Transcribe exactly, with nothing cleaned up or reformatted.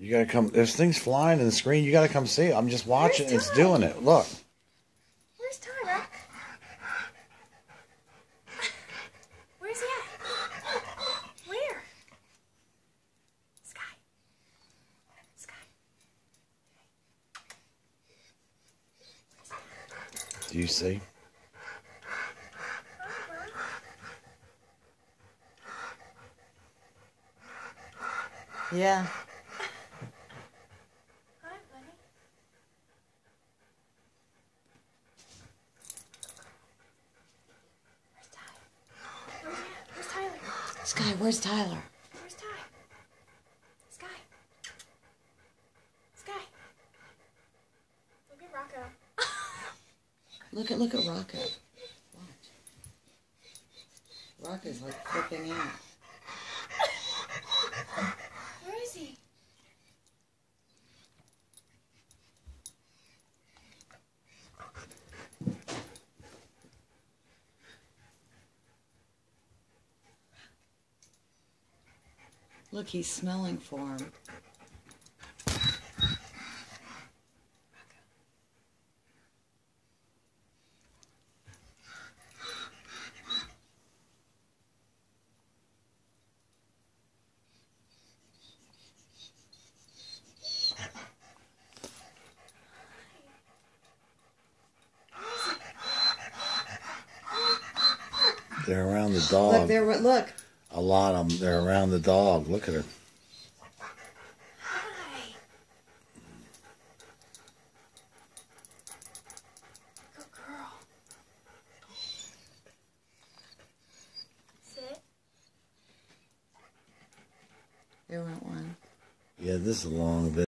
You gotta come. There's things flying in the screen. You gotta come see it. I'm just watching. Where's it's Ty? Doing it. Look. Where's Ty, Rock? Where's he at? Where? Sky. Sky. Do you see? Yeah. Hi, buddy. Where's Ty? Where's he at? Where's Tyler? Sky, where's Tyler? Where's Ty? Sky. Sky. Look at Rocko. Look at look at Rocko. Watch. Rocko's like flipping out. Where is he? Look, he's smelling for him. They're around the dog. Look, there. Look. A lot of them. They're around the dog. Look at her. Hi. Good girl. Sit. There went one. Yeah, this is a long bit.